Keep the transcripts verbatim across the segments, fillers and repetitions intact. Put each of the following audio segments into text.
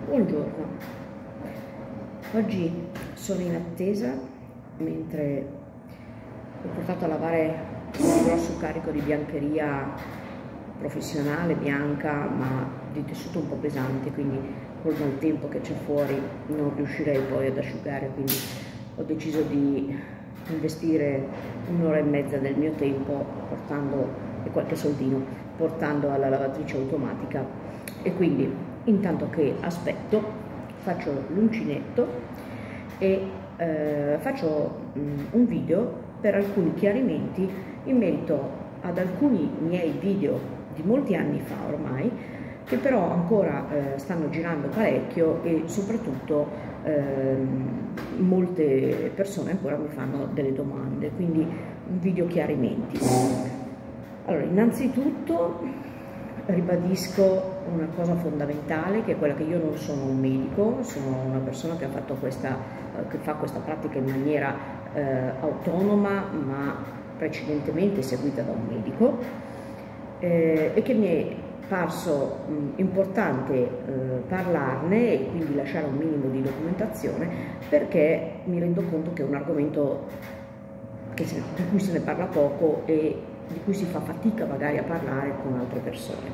Buongiorno, oggi sono in attesa mentre ho portato a lavare un grosso carico di biancheria professionale, bianca, ma di tessuto un po' pesante, quindi col maltempo che c'è fuori non riuscirei poi ad asciugare, quindi ho deciso di investire un'ora e mezza del mio tempo portando, e qualche soldino, portando alla lavatrice automatica. E quindi intanto che aspetto faccio l'uncinetto e eh, faccio mh, un video per alcuni chiarimenti in merito ad alcuni miei video di molti anni fa ormai, che però ancora eh, stanno girando parecchio e soprattutto eh, molte persone ancora mi fanno delle domande, quindi un video chiarimenti. Allora, innanzitutto ribadisco una cosa fondamentale, che è quella che io non sono un medico, sono una persona che ha fatto questa, che fa questa pratica in maniera eh, autonoma, ma precedentemente seguita da un medico, eh, e che mi è parso mh, importante eh, parlarne e quindi lasciare un minimo di documentazione, perché mi rendo conto che è un argomento che se, di cui se ne parla poco e di cui si fa fatica magari a parlare con altre persone.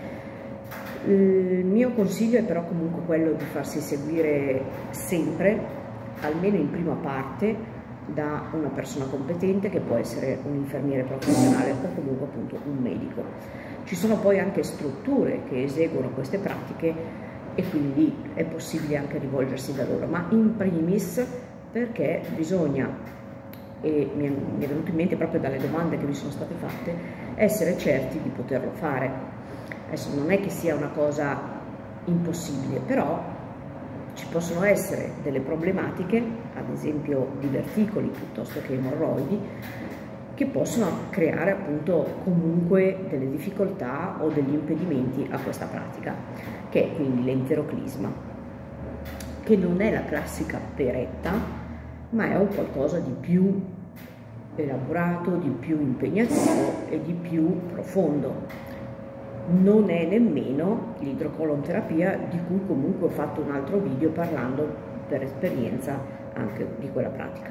Il mio consiglio è però comunque quello di farsi seguire sempre, almeno in prima parte, da una persona competente, che può essere un infermiere professionale o comunque appunto un medico. Ci sono poi anche strutture che eseguono queste pratiche e quindi è possibile anche rivolgersi da loro, ma in primis perché bisogna, e mi è venuto in mente proprio dalle domande che mi sono state fatte, essere certi di poterlo fare. Adesso non è che sia una cosa impossibile, però ci possono essere delle problematiche, ad esempio di verticoli piuttosto che emorroidi, che possono creare appunto comunque delle difficoltà o degli impedimenti a questa pratica, che è quindi l'enteroclisma, che non è la classica peretta, ma è un qualcosa di più elaborato, di più impegnativo e di più profondo. Non è nemmeno l'idrocolonterapia, di cui comunque ho fatto un altro video parlando per esperienza anche di quella pratica.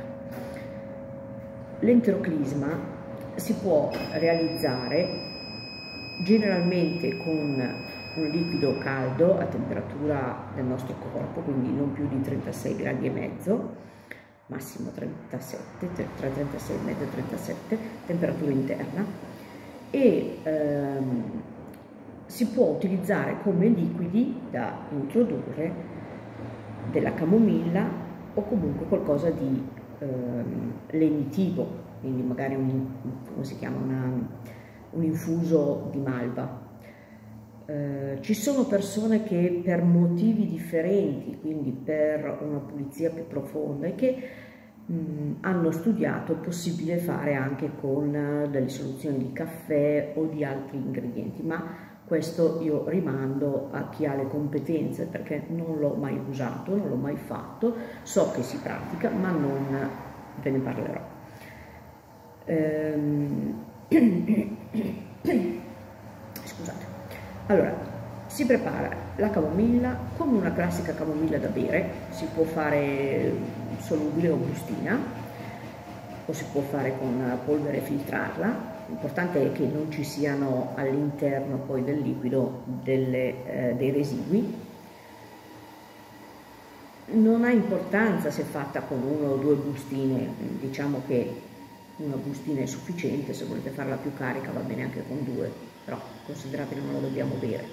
L'enteroclisma si può realizzare generalmente con un liquido caldo a temperatura del nostro corpo, quindi non più di trentasei gradi e mezzo, massimo trentasette, tra trentasei e mezzo e trentasette, temperatura interna, e ehm, si può utilizzare come liquidi da introdurre della camomilla o comunque qualcosa di ehm, lenitivo, quindi magari un, come si chiama, una, un infuso di malva. Eh, ci sono persone che per motivi differenti, quindi per una pulizia più profonda, e che mh, hanno studiato il possibile fare anche con uh, delle soluzioni di caffè o di altri ingredienti, ma questo io rimando a chi ha le competenze, perché non l'ho mai usato, non l'ho mai fatto, so che si pratica, ma non ve ne parlerò. Ehm... Scusate. Allora, si prepara la camomilla come una classica camomilla da bere, si può fare solubile o bustina, o si può fare con polvere e filtrarla. L'importante è che non ci siano all'interno poi del liquido delle, eh, dei residui. Non ha importanza se è fatta con una o due bustine, diciamo che una bustina è sufficiente, se volete farla più carica va bene anche con due, però considerate che non la dobbiamo bere.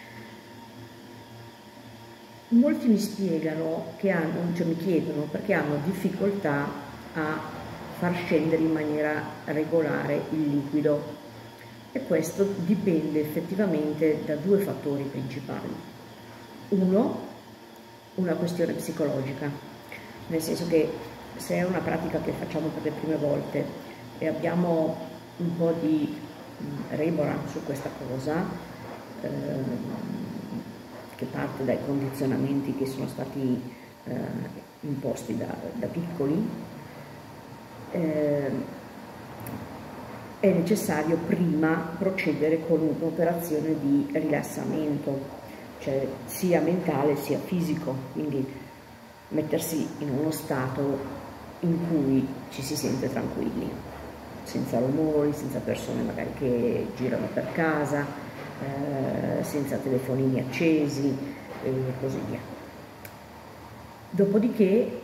Molti mi spiegano che hanno, cioè mi chiedono perché hanno difficoltà a far scendere in maniera regolare il liquido, e questo dipende effettivamente da due fattori principali. Uno, una questione psicologica, nel senso che se è una pratica che facciamo per le prime volte e abbiamo un po' di remora su questa cosa, eh, che parte dai condizionamenti che sono stati eh, imposti da, da piccoli, eh, è necessario prima procedere con un'operazione di rilassamento, cioè sia mentale sia fisico, quindi mettersi in uno stato in cui ci si sente tranquilli, senza rumori, senza persone magari che girano per casa, eh, senza telefonini accesi e così via. Dopodiché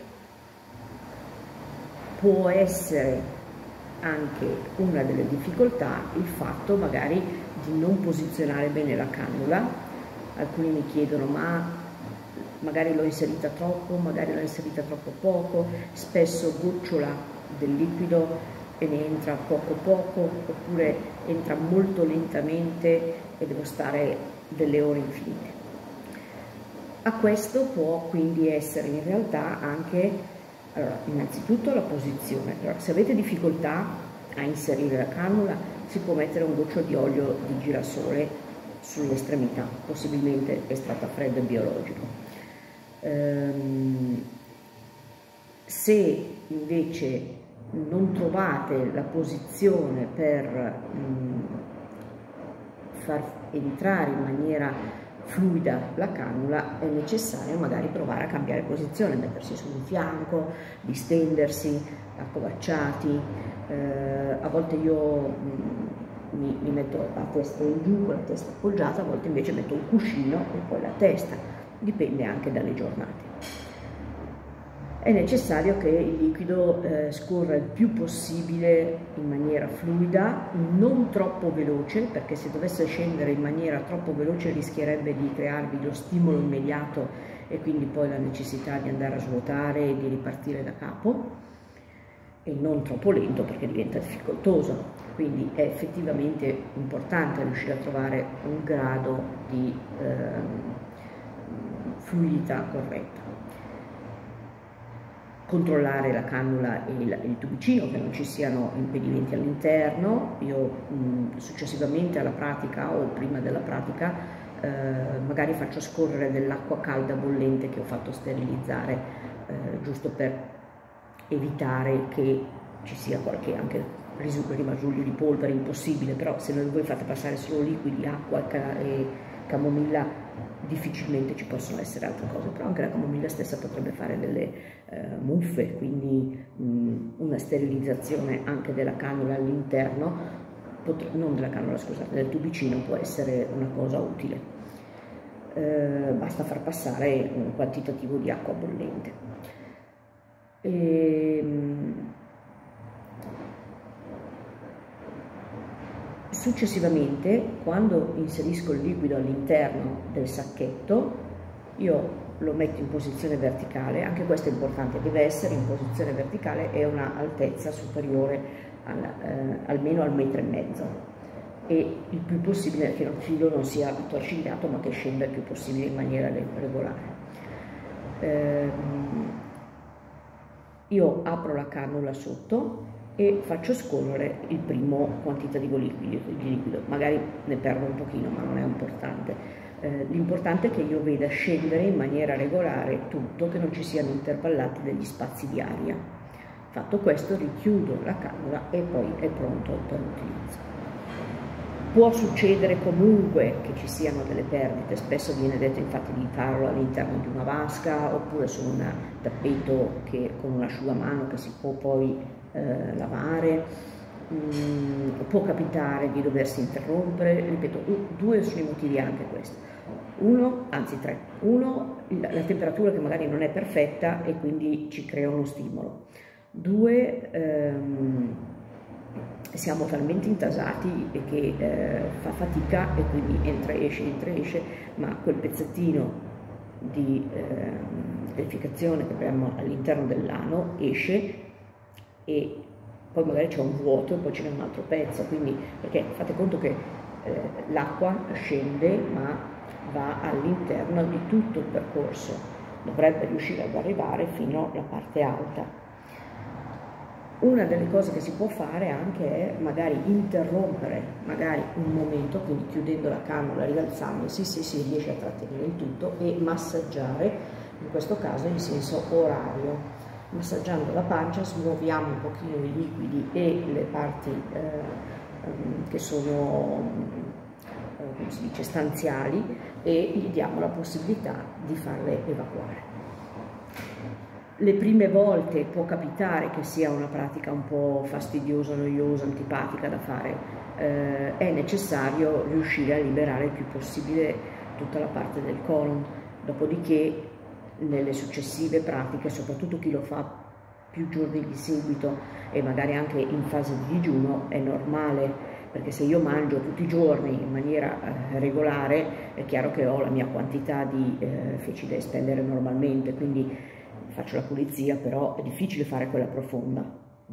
può essere anche una delle difficoltà il fatto magari di non posizionare bene la cannula. Alcuni mi chiedono ma magari l'ho inserita troppo, magari l'ho inserita troppo poco, spesso gocciola del liquido e ne entra poco poco, oppure entra molto lentamente e devo stare delle ore infinite. A questo può quindi essere in realtà anche, allora, innanzitutto la posizione. Allora, se avete difficoltà a inserire la cannula, si può mettere un goccio di olio di girasole sull'estremità, possibilmente estratto a freddo e biologico. Ehm, se invece non trovate la posizione per mh, far entrare in maniera fluida la cannula, è necessario magari provare a cambiare posizione, mettersi su un fianco, distendersi, accovacciati. Eh, a volte io mh, mi, mi metto la testa in giù con la testa appoggiata, a volte invece metto un cuscino e poi la testa, dipende anche dalle giornate. È necessario che il liquido eh, scorra il più possibile in maniera fluida, non troppo veloce, perché se dovesse scendere in maniera troppo veloce rischierebbe di crearvi lo stimolo immediato e quindi poi la necessità di andare a svuotare e di ripartire da capo, e non troppo lento perché diventa difficoltoso. Quindi è effettivamente importante riuscire a trovare un grado di eh, fluidità corretta. Controllare la cannula e il, il tubicino, che non ci siano impedimenti all'interno. Io mh, successivamente alla pratica o prima della pratica eh, magari faccio scorrere dell'acqua calda bollente che ho fatto sterilizzare, eh, giusto per evitare che ci sia qualche anche rimasuglio di polvere, impossibile, però se voi fate passare solo liquidi, acqua e camomilla, difficilmente ci possono essere altre cose, però anche la camomilla stessa potrebbe fare delle eh, muffe, quindi mh, una sterilizzazione anche della cannula all'interno, non della cannula, scusate, del tubicino, può essere una cosa utile. Eh, basta far passare un quantitativo di acqua bollente. E, successivamente, quando inserisco il liquido all'interno del sacchetto, io lo metto in posizione verticale. Anche questo è importante, deve essere in posizione verticale e a una altezza superiore al, eh, almeno al metro e mezzo, e il più possibile che il filo non sia attorcigliato ma che scenda il più possibile in maniera regolare. Eh, io apro la cannula sotto e faccio scorrere il primo quantitativo di liquido, magari ne perdo un pochino ma non è importante. Eh, l'importante è che io veda scendere in maniera regolare tutto, che non ci siano intervallati degli spazi di aria. Fatto questo, richiudo la cannula e poi è pronto per l'utilizzo. Può succedere comunque che ci siano delle perdite, spesso viene detto infatti di farlo all'interno di una vasca oppure su un tappeto che, con un asciugamano che si può poi eh, lavare. Mm, può capitare di doversi interrompere, ripeto, due sono i motivi anche questo. Uno, anzi tre. Uno, la, la temperatura che magari non è perfetta e quindi ci crea uno stimolo. Due, ehm, siamo talmente intasati e che eh, fa fatica e quindi entra e esce, entra e esce, ma quel pezzettino di eh, verificazione che abbiamo all'interno dell'ano esce e poi magari c'è un vuoto e poi ce n'è un altro pezzo, quindi perché fate conto che eh, l'acqua scende ma va all'interno di tutto il percorso, dovrebbe riuscire ad arrivare fino alla parte alta. Una delle cose che si può fare anche è magari interrompere magari un momento, quindi chiudendo la cannula, rialzandosi, se si riesce a trattenere il tutto, e massaggiare, in questo caso in senso orario. Massaggiando la pancia smuoviamo un pochino i liquidi e le parti eh, che sono come si dice, stanziali, e gli diamo la possibilità di farle evacuare. Le prime volte può capitare che sia una pratica un po' fastidiosa, noiosa, antipatica da fare, eh, è necessario riuscire a liberare il più possibile tutta la parte del colon, dopodiché nelle successive pratiche, soprattutto chi lo fa più giorni di seguito e magari anche in fase di digiuno, è normale, perché se io mangio tutti i giorni in maniera eh, regolare è chiaro che ho la mia quantità di eh, feci da espellere normalmente, quindi faccio la pulizia, però è difficile fare quella profonda.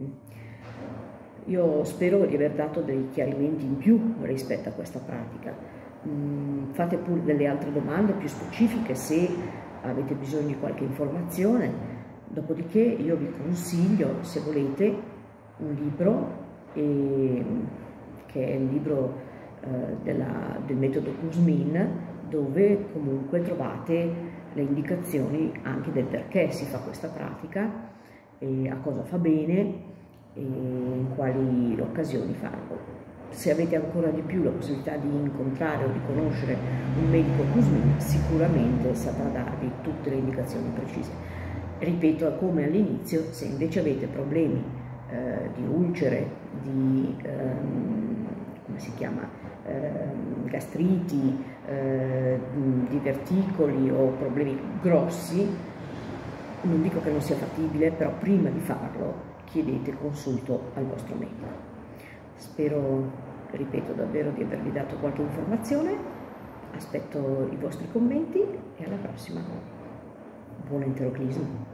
Io spero di aver dato dei chiarimenti in più rispetto a questa pratica. Fate pure delle altre domande più specifiche se avete bisogno di qualche informazione, dopodiché io vi consiglio, se volete, un libro eh, che è il libro eh, della, del metodo Kuzmin, dove comunque trovate le indicazioni anche del perché si fa questa pratica, e a cosa fa bene e in quali occasioni farlo. Se avete ancora di più la possibilità di incontrare o di conoscere un medico Kuzmin, sicuramente saprà darvi tutte le indicazioni precise. Ripeto, come all'inizio, se invece avete problemi eh, di ulcere, di ehm, come si chiama, eh, gastriti, eh, di verticoli o problemi grossi, non dico che non sia fattibile, però prima di farlo chiedete consulto al vostro medico. Spero, ripeto, davvero di avervi dato qualche informazione, aspetto i vostri commenti e alla prossima. Buon enteroclismo!